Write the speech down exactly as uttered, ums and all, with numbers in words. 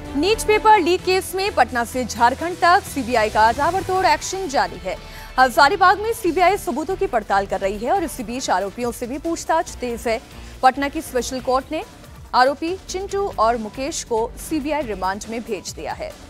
NEET paper leak case में पटना से झारखंड तक सीबीआई का ताबड़तोड़ एक्शन जारी है। हजारीबाग में सीबीआई सबूतों की पड़ताल कर रही है और इसी बीच आरोपियों से भी पूछताछ तेज है। पटना की स्पेशल कोर्ट ने आरोपी चिंटू और मुकेश को सीबीआई रिमांड में भेज दिया है।